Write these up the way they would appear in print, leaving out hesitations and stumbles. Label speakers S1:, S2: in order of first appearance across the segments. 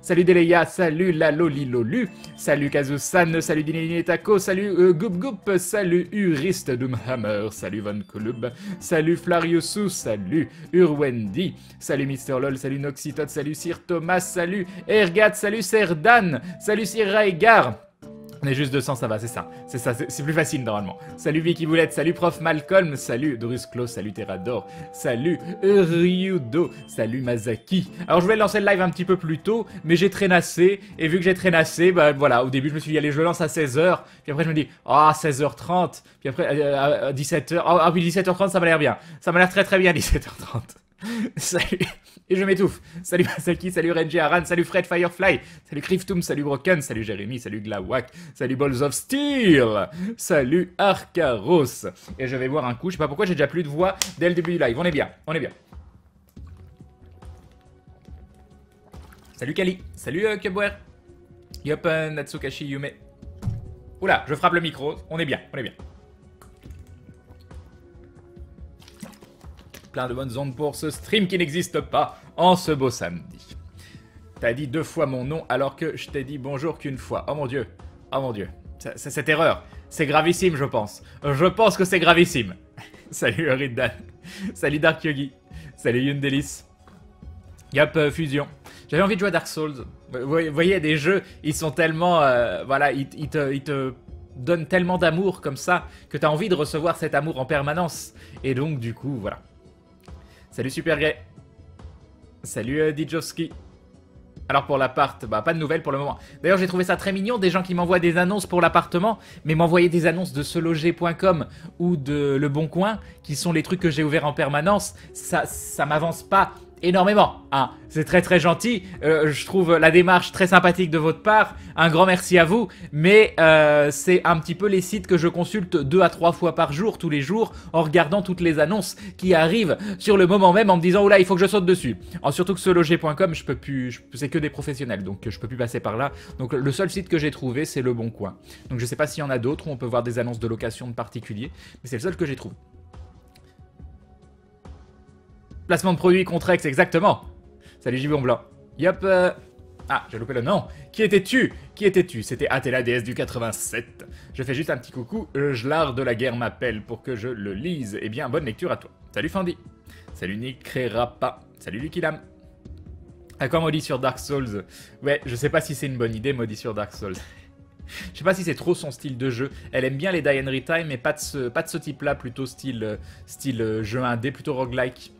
S1: Salut Deleia, salut Lalolilolu, salut Kazusan, salut Dinini Taco, salut Goop Goop, salut Urist Doomhammer, salut Von Kolub, salut Flariosu, salut Urwendi, salut Mister LOL, salut Noxitot, salut Sir Thomas, salut Ergat, salut Serdan, salut Sir Raigar. On est juste 200, ça va, c'est ça. C'est plus facile normalement. Salut Vicky Boulette, salut Prof Malcolm, salut Drusclo, salut Terrador, salut Ryudo, salut Mazaki. Alors je voulais lancer le live un petit peu plus tôt, mais j'ai traînassé, et vu que j'ai traînassé, bah voilà, au début je me suis dit, allez, je le lance à 16h, puis après je me dis, ah, 16h30, puis après à 17h, ah oui, 17h30, ça m'a l'air bien. Ça m'a l'air très très bien, 17h30. Salut, et je m'étouffe. Salut Masaki, salut Renji Aran, salut Fred Firefly, salut Kriftoum, salut Broken, salut Jérémy, salut Glawak, salut Balls of Steel, salut Arcaros. Et je vais boire un coup, je sais pas pourquoi j'ai déjà plus de voix dès le début du live. On est bien, on est bien. Salut Kali, salut Kubware, Yop Natsukashi Yume. Oula, je frappe le micro, on est bien, on est bien. Plein de bonnes ondes pour ce stream qui n'existe pas en ce beau samedi. T'as dit 2 fois mon nom alors que je t'ai dit bonjour qu'une fois. Oh mon dieu, oh mon dieu. C'est cette erreur, c'est gravissime je pense. Je pense que c'est gravissime. Salut Riddan, salut Dark Yogi, salut Yundelis. Yop, Fusion. J'avais envie de jouer à Dark Souls. Vous voyez, des jeux, ils sont tellement... voilà, ils te donnent tellement d'amour comme ça que t'as envie de recevoir cet amour en permanence. Et donc du coup, voilà. Salut Super Gay. Salut Dijowski. Alors pour l'appart, bah pas de nouvelles pour le moment. D'ailleurs j'ai trouvé ça très mignon, des gens qui m'envoient des annonces pour l'appartement, mais m'envoyer des annonces de seloger.com ou de Le Bon Coin, qui sont les trucs que j'ai ouverts en permanence, ça m'avance pas énormément. Hein. C'est très très gentil, je trouve la démarche très sympathique de votre part, un grand merci à vous, mais c'est un petit peu les sites que je consulte 2 à 3 fois par jour, tous les jours, en regardant toutes les annonces qui arrivent sur le moment même en me disant « Oula, il faut que je saute dessus ». Surtout que seloger.com, je peux plus, c'est que des professionnels, donc je peux plus passer par là. Donc le seul site que j'ai trouvé, c'est Le Bon Coin. Donc je sais pas s'il y en a d'autres où on peut voir des annonces de location de particuliers, mais c'est le seul que j'ai trouvé. Placement de produit Contrex, exactement. Salut Gibon Blanc. Yop. Ah, j'ai loupé le nom. Qui étais-tu? Qui étais-tu? C'était Athéla, déesse du 87. Je fais juste un petit coucou. Jlard de la guerre m'appelle pour que je le lise. Eh bien, bonne lecture à toi. Salut Fandy. Salut Nick Krerapa. Salut Lucky Lam. D'accord, maudit sur Dark Souls. Ouais, je sais pas si c'est une bonne idée, maudit sur Dark Souls. Je sais pas si c'est trop son style de jeu. Elle aime bien les Die and Retime, mais pas de ce type-là, plutôt style jeu indé, plutôt roguelike.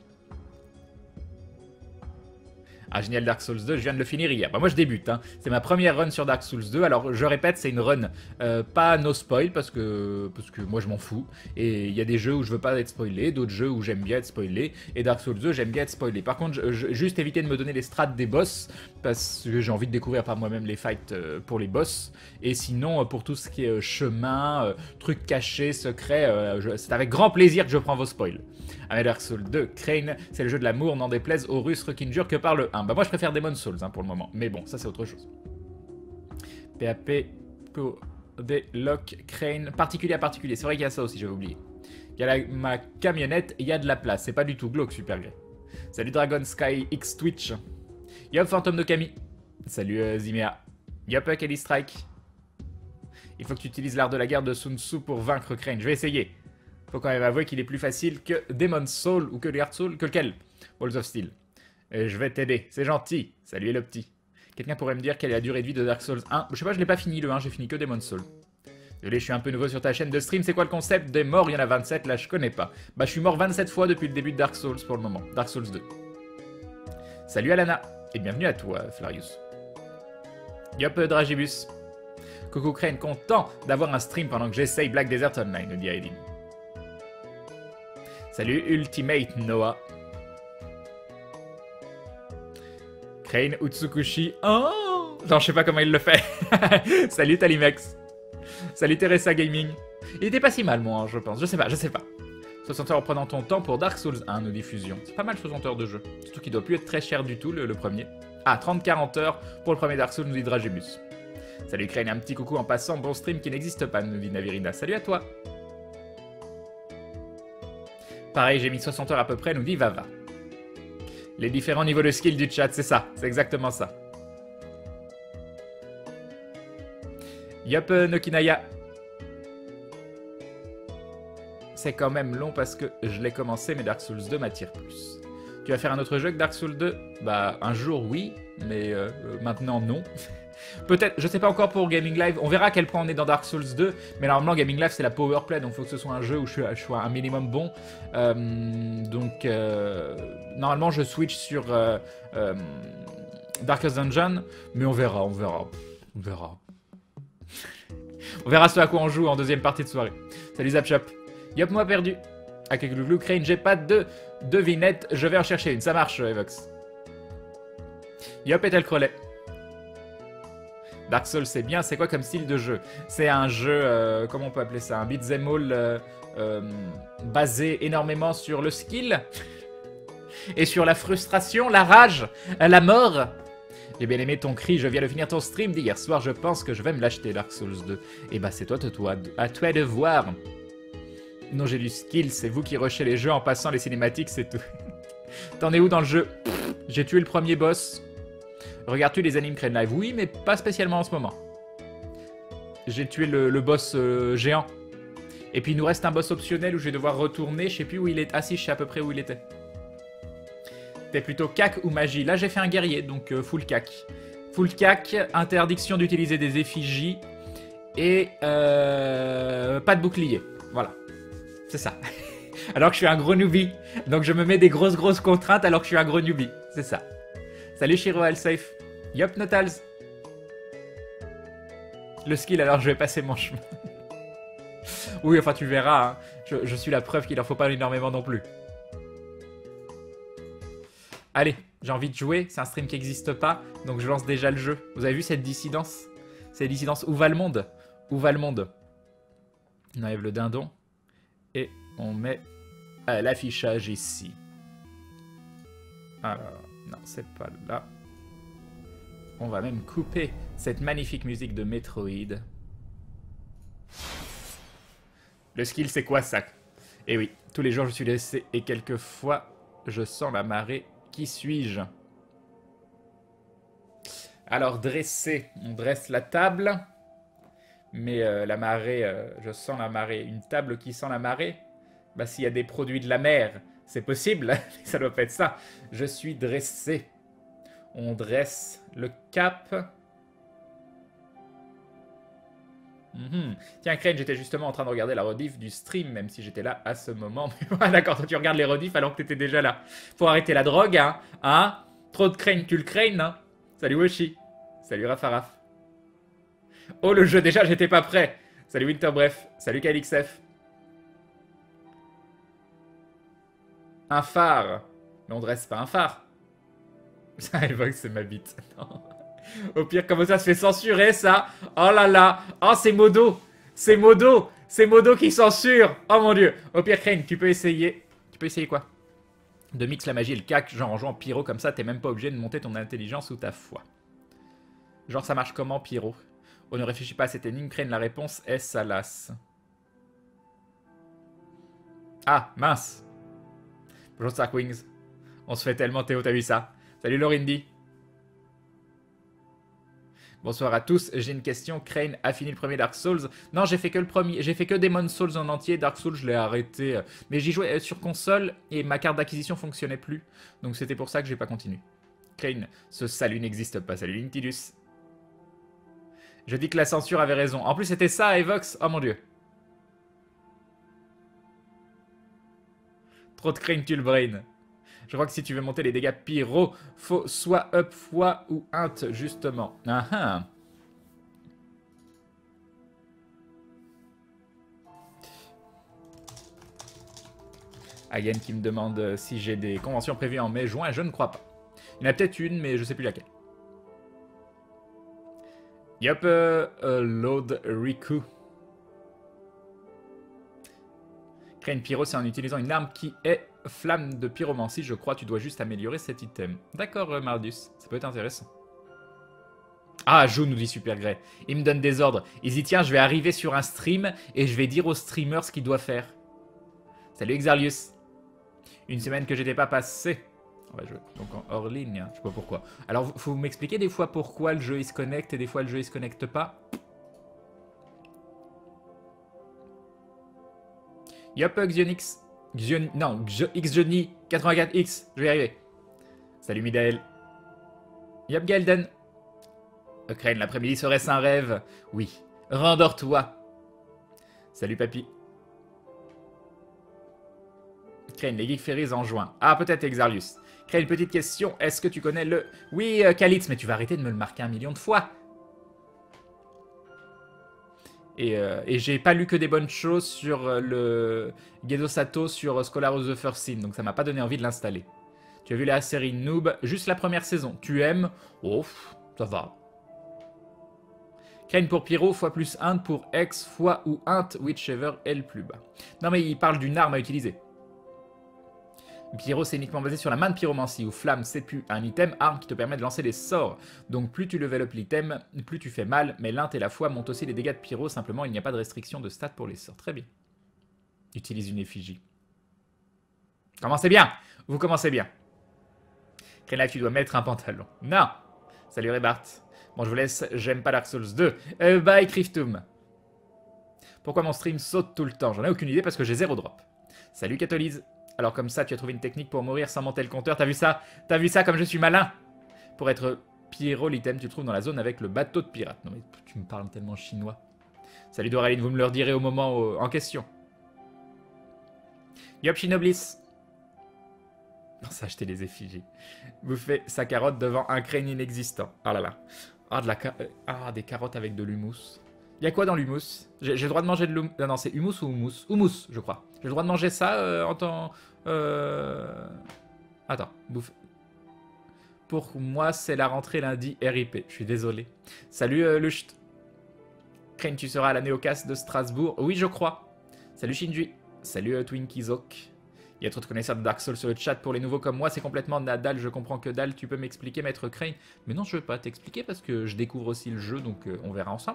S1: Ah, génial, Dark Souls 2, je viens de le finir hier. Bah moi je débute, hein. C'est ma première run sur Dark Souls 2. Alors je répète, c'est une run pas no spoil parce que moi je m'en fous. Et il y a des jeux où je veux pas être spoilé, d'autres jeux où j'aime bien être spoilé. Et Dark Souls 2, j'aime bien être spoilé. Par contre, juste éviter de me donner les strats des boss parce que j'ai envie de découvrir par moi-même les fights pour les boss. Et sinon, pour tout ce qui est chemin, trucs cachés, secrets, c'est avec grand plaisir que je prends vos spoils. Ah, Dark Souls 2, Crane, c'est le jeu de l'amour, n'en déplaise aux Russes requinjure que par le 1. Bah moi je préfère Demon's Souls hein, pour le moment, mais bon, ça c'est autre chose. PAP, POD, Lock, Crane, particulier à particulier, c'est vrai qu'il y a ça aussi, j'avais oublié. Il y a ma camionnette, il y a de la place, c'est pas du tout glauque, super gré. Salut Dragon Sky X Twitch. Yop Fantôme de Camille. Salut Zimea. Yop Kelly Strike. Il faut que tu utilises l'art de la guerre de Sun Tzu pour vaincre Crane, je vais essayer. Faut quand même avouer qu'il est plus facile que Demon's Soul ou que Heart Soul, que lequel? Balls of Steel. Et je vais t'aider, c'est gentil. Salut le petit. Quelqu'un pourrait me dire quelle est la durée de vie de Dark Souls 1? Je sais pas, je l'ai pas fini le 1, j'ai fini que Demon's Soul. Désolé, je suis un peu nouveau sur ta chaîne de stream, c'est quoi le concept des morts? Il y en a 27, là je connais pas. Bah je suis mort 27 fois depuis le début de Dark Souls pour le moment, Dark Souls 2. Salut Alana, et bienvenue à toi Flarius. Yop Dragibus. Coucou Crane, content d'avoir un stream pendant que j'essaye Black Desert Online, nous dit Aileen. Salut Ultimate Noah. Crane Utsukushi. Oh genre je sais pas comment il le fait. Salut Talimex. Salut Teresa Gaming. Il était pas si mal moi je pense. Je sais pas. 60 heures en prenant ton temps pour Dark Souls 1 nos diffusions. C'est pas mal 60 heures de jeu. Surtout qu'il doit plus être très cher du tout le premier. Ah 30-40 heures pour le premier Dark Souls nous dit Dragibus. Salut Crane, un petit coucou en passant. Bon stream qui n'existe pas nous dit Navirina. Salut à toi. Pareil, j'ai mis 60 heures à peu près, nous dit Vava. Les différents niveaux de skill du chat, c'est ça, c'est exactement ça. Yup, Nokinaya. C'est quand même long parce que je l'ai commencé, mais Dark Souls 2 m'attire plus. Tu vas faire un autre jeu que Dark Souls 2? Bah, un jour oui, mais maintenant non. Peut-être, je sais pas encore pour Gaming Live, on verra à quel point on est dans Dark Souls 2, mais normalement Gaming Live c'est la power play, donc il faut que ce soit un jeu où je sois un minimum bon. Normalement je switch sur Darkest Dungeon, mais on verra. On verra ce à quoi on joue en deuxième partie de soirée. Salut Zapshop. Yop, moi perdu. Akeglouglou, Crane, j'ai pas de devinette, je vais en chercher une. Ça marche, Evox. Yop, et Crowley. Dark Souls, c'est bien. C'est quoi comme style de jeu? C'est un jeu, comment on peut appeler ça? Un beat'em all basé énormément sur le skill et sur la frustration, la rage, la mort. J'ai bien aimé ton cri, je viens de finir ton stream d'hier soir, je pense que je vais me l'acheter, Dark Souls 2. Et bah c'est à toi de voir. Non, j'ai du skill, c'est vous qui rushez les jeux en passant les cinématiques, c'est tout. T'en es où dans le jeu? J'ai tué le premier boss. Regardes-tu les animes Crane Live? Oui, mais pas spécialement en ce moment. J'ai tué le boss géant. Et puis il nous reste un boss optionnel où je vais devoir retourner, je sais plus où il est. Ah si, je sais à peu près où il était. T'es plutôt cac ou magie? Là j'ai fait un guerrier, donc full cac. Full cac, interdiction d'utiliser des effigies et pas de bouclier. Voilà, c'est ça. Alors que je suis un gros newbie, donc je me mets des grosses contraintes alors que je suis un gros newbie. C'est ça. Salut Shiro Alsafe. Yop Notals. Le skill, alors je vais passer mon chemin. Oui, enfin tu verras, hein. Je suis la preuve qu'il en faut pas énormément non plus. Allez, j'ai envie de jouer, c'est un stream qui n'existe pas, donc je lance déjà le jeu. Vous avez vu cette dissidence? Cette dissidence, où va le monde? Où va le monde? On enlève le dindon, et on met l'affichage ici. Alors, non, c'est pas là. On va même couper cette magnifique musique de Metroid. Le skill, c'est quoi ça? Eh oui, tous les jours je suis laissé, et quelquefois, je sens la marée. Qui suis-je? Alors, dresser. On dresse la table. Mais la marée, je sens la marée. Une table qui sent la marée? Bah, s'il y a des produits de la mer, c'est possible. Ça doit pas être ça. Je suis dressé. On dresse le cap. Tiens, Crane, j'étais justement en train de regarder la rediff du stream, même si j'étais là à ce moment. Mais d'accord, toi tu regardes les rediffs alors que t'étais déjà là. Faut arrêter la drogue, hein. Hein? Trop de Crane, tu le Crane, hein. Salut Woshi. Salut Rafaraf. Oh, le jeu, déjà, j'étais pas prêt. Salut Winterbref. Salut KLXF. Un phare. Mais on dresse pas un phare. Ça évoque, c'est ma bite. Non. Au pire, comment ça se fait censurer, ça? Oh là là. Oh, c'est Modo. C'est Modo. C'est Modo qui censure. Oh mon dieu. Au pire, Crane, tu peux essayer. Tu peux essayer quoi? De mix la magie et le cac, genre en jouant pyro comme ça, t'es même pas obligé de monter ton intelligence ou ta foi. Genre, ça marche comment, pyro? On ne réfléchit pas à cette énigme. Crane, la réponse est Salas. Ah, mince. Bonjour Starkwings. On se fait tellement, Théo, t'as vu ça? Salut Lorindy. Bonsoir à tous, j'ai une question. Crane a fini le premier Dark Souls? Non, j'ai fait que le premier, j'ai fait que Demon's Souls en entier. Dark Souls, je l'ai arrêté. Mais j'y jouais sur console et ma carte d'acquisition fonctionnait plus. Donc c'était pour ça que j'ai pas continué. Crane, ce salut n'existe pas. Salut Linktilus. Je dis que la censure avait raison. En plus, c'était ça, Evox. Oh mon dieu. Trop de Crane, tu le brain. Je crois que si tu veux monter les dégâts pyro, faut soit up, foi ou int, justement. Ah ah. Ayen qui me demande si j'ai des conventions prévues en mai-juin. Je ne crois pas. Il y en a peut-être une, mais je sais plus laquelle. Yup, load Riku. Créer une pyro, c'est en utilisant une arme qui est flamme de pyromancie. Je crois tu dois juste améliorer cet item. D'accord, Mardius. Ça peut être intéressant. Ah, Jou nous dit Super Grey. Il me donne des ordres. Il dit tiens, je vais arriver sur un stream et je vais dire au streamer ce qu'il doit faire. Salut Exarlius. Une semaine que j'étais pas passé. On va jouer donc en hors ligne. Hein. Je sais pas pourquoi. Alors, faut m'expliquer des fois pourquoi le jeu il se connecte et des fois le jeu il se connecte pas. Yop, Xionix. Non, XJohnny 84X. Je vais y arriver. Salut Midael. Yop, Galden. Crane, l'après-midi serait-ce un rêve? Oui. Rendors-toi. Salut Papy. Crane, les Geek Ferries en juin. Ah, peut-être Exarlius. Crane, petite question. Est-ce que tu connais le... Oui, Kalitz, mais tu vas arrêter de me le marquer 1 million de fois. Et j'ai pas lu que des bonnes choses sur le Gedo Sato sur Scholar of the First Sin, donc ça m'a pas donné envie de l'installer. Tu as vu la série Noob, juste la première saison. Tu aimes? Oh, ça va. Crane pour Pyro, fois plus int pour X, fois ou int, whichever est le plus bas. Non mais il parle d'une arme à utiliser. Pyro, c'est uniquement basé sur la main de pyromancie, où flamme, c'est plus un item, arme qui te permet de lancer des sorts. Donc plus tu level up l'item, plus tu fais mal, mais l'int et la foi montent aussi les dégâts de pyro, simplement il n'y a pas de restriction de stats pour les sorts. Très bien. Utilise une effigie. Commencez bien. Vous commencez bien. Krenlife, tu dois mettre un pantalon. Non. Salut Rebart. Bon, je vous laisse, j'aime pas Dark Souls 2. Bye Criftum. Pourquoi mon stream saute tout le temps? J'en ai aucune idée parce que j'ai 0 drop. Salut Catholise. Alors comme ça, tu as trouvé une technique pour mourir sans monter le compteur. T'as vu ça? T'as vu ça comme je suis malin? Pour être pyro, l'item tu trouves dans la zone avec le bateau de pirate. Non mais tu me parles tellement chinois. Salut Doraline, vous me le redirez au moment en question. Yop Shinoblis. Pense à acheter les effigies. Bouffer sa carotte devant un crâne inexistant. Ah là là. Ah, des carottes avec de l'humus. Il y a quoi dans l'humus? J'ai le droit de manger de l'humus. Non, c'est humus ou humus? Humus, je crois. J'ai le droit de manger ça en temps... Attends, bouffe. Pour moi, c'est la rentrée lundi RIP. Je suis désolé. Salut Lucht. Crane, tu seras à la Néocast de Strasbourg? Oui, je crois. Salut Shinji. Salut Twinkizok. Il y a trop de connaisseurs de Dark Souls sur le chat pour les nouveaux comme moi. C'est complètement Nadal. Je comprends que dalle. Tu peux m'expliquer, Maître Crane? Mais non, je veux pas t'expliquer parce que je découvre aussi le jeu. Donc on verra ensemble.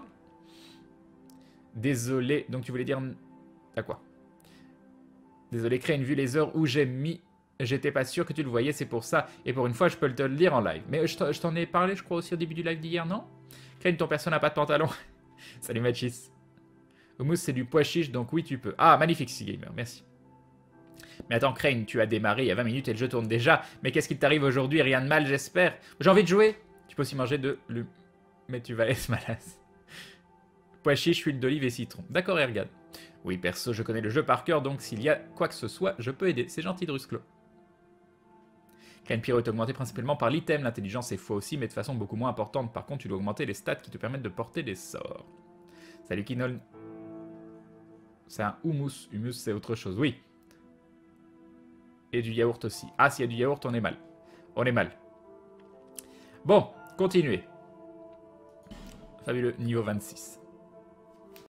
S1: Désolé. Donc tu voulais dire... T'as quoi? Désolé Crane, vu les heures où j'ai mis... J'étais pas sûr que tu le voyais, c'est pour ça. Et pour une fois, je peux te le dire en live. Mais je t'en ai parlé, je crois, aussi au début du live d'hier, non? Crane, ton perso n'a pas de pantalon. Salut Machis. Hummus, c'est du pois chiche, donc oui, tu peux. Ah, magnifique, Seagamer, merci. Mais attends, Crane, tu as démarré il y a 20 minutes et le jeu tourne déjà. Mais qu'est-ce qui t'arrive aujourd'hui? Rien de mal, j'espère. J'ai envie de jouer. Tu peux aussi manger de... Mais tu vas être malade. Pois chiche, huile d'olive et citron. D'accord, Ergad. Oui, perso, je connais le jeu par cœur, donc s'il y a quoi que ce soit, je peux aider. C'est gentil, Drusclo. Crane Pyro est augmenté principalement par l'item. L'intelligence est foi aussi, mais de façon beaucoup moins importante. Par contre, tu dois augmenter les stats qui te permettent de porter des sorts. Salut, Kinol. C'est un hummus. Hummus, c'est autre chose. Oui. Et du yaourt aussi. Ah, s'il y a du yaourt, on est mal. On est mal. Bon, continuez. Fabuleux, niveau 26.